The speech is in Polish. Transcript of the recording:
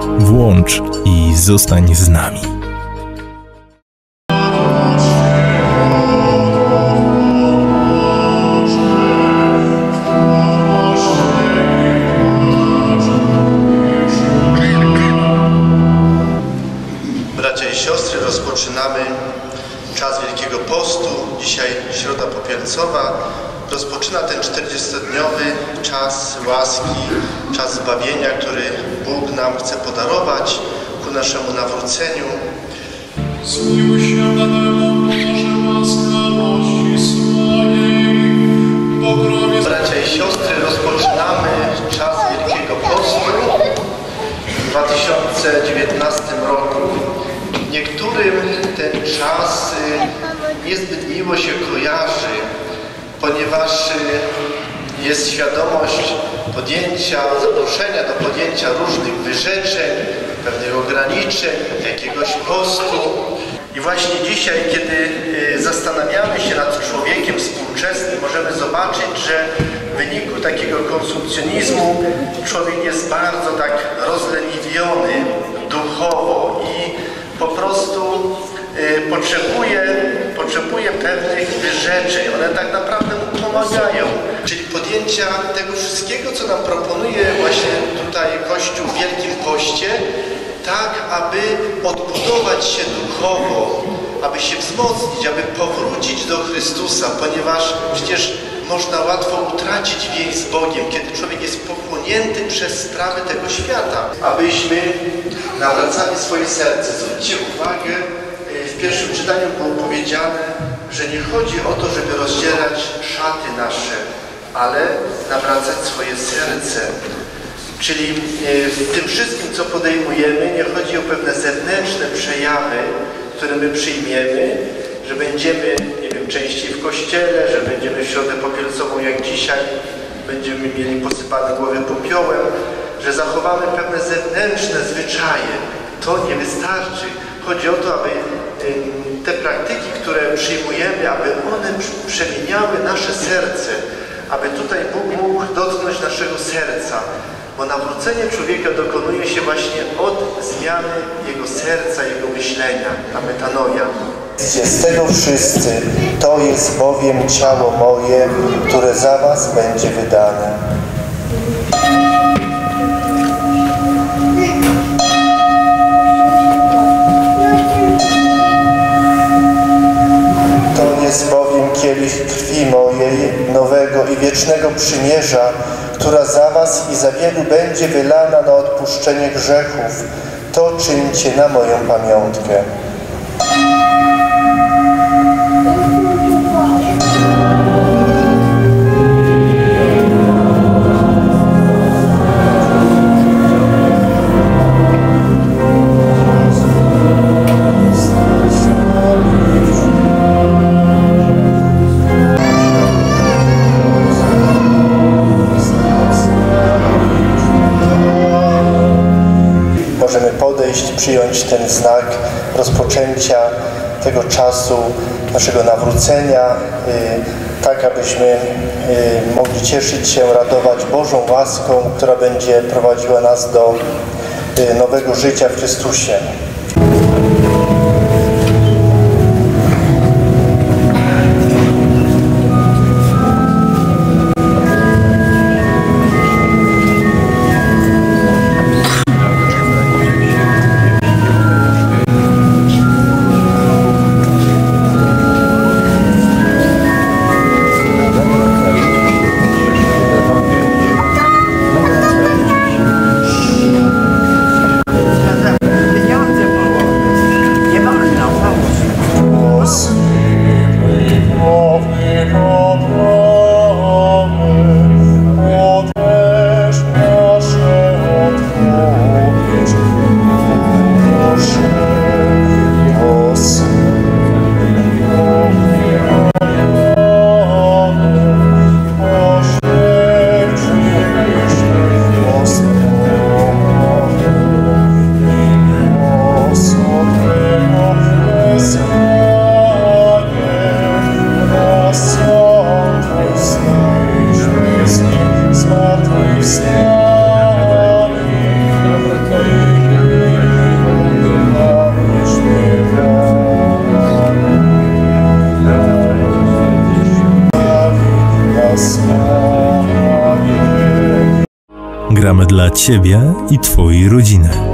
Włącz i zostań z nami. Bracia i siostry, rozpoczynamy czas Wielkiego Postu. Dzisiaj Środa Popielcowa rozpoczyna ten 40-dniowy czas łaski, czas zbawienia, który Bóg nam chce podarować ku naszemu nawróceniu. Zmiłuj się nade mną, Boże, łaskawości swojej, pokrowie... Bracia i siostry, rozpoczynamy czas Wielkiego Postu w 2019 roku. Niektórym ten czas niezbyt miło się kojarzy, ponieważ jest świadomość zaproszenia do podjęcia różnych wyrzeczeń, pewnych ograniczeń, jakiegoś postu. I właśnie dzisiaj, kiedy zastanawiamy się nad człowiekiem współczesnym, możemy zobaczyć, że w wyniku takiego konsumpcjonizmu człowiek jest bardzo tak rozleniwiony duchowo i po prostu potrzebuje pewnych wyrzeczeń. One tak naprawdę mu pomagają. Czyli podjęcia tego wszystkiego, co nam proponuje właśnie tutaj Kościół w Wielkim Poście, tak aby odbudować się duchowo, aby się wzmocnić, aby powrócić do Chrystusa, ponieważ przecież można łatwo utracić więź z Bogiem, kiedy człowiek jest pochłonięty przez sprawy tego świata. Abyśmy nawracali swoje serce. Zwróćcie uwagę, w pierwszym czytaniu było powiedziane, że nie chodzi o to, żeby rozdzierać szaty nasze, ale nawracać swoje serce. Czyli w tym wszystkim, co podejmujemy, nie chodzi o pewne zewnętrzne przejawy, które my przyjmiemy, że będziemy, nie wiem, częściej w kościele, że będziemy w Środę Popielcową jak dzisiaj, będziemy mieli posypane głowy popiołem, że zachowamy pewne zewnętrzne zwyczaje. To nie wystarczy. Chodzi o to, aby te praktyki, które przyjmujemy, aby one przemieniały nasze serce, aby tutaj Bóg mógł dotknąć naszego serca, bo nawrócenie człowieka dokonuje się właśnie od zmiany jego serca, jego myślenia, ta metanoja. Zjedźcie z tego wszyscy, to jest bowiem ciało moje, które za was będzie wydane. To jest bowiem kielich krwi mojej, nowego i wiecznego przymierza, która za was i za wielu będzie wylana na odpuszczenie grzechów. To czyńcie na moją pamiątkę. Możemy podejść, przyjąć ten znak rozpoczęcia tego czasu naszego nawrócenia, tak abyśmy mogli cieszyć się, radować Bożą łaską, która będzie prowadziła nas do nowego życia w Chrystusie. Gramy dla Ciebie i Twojej rodziny.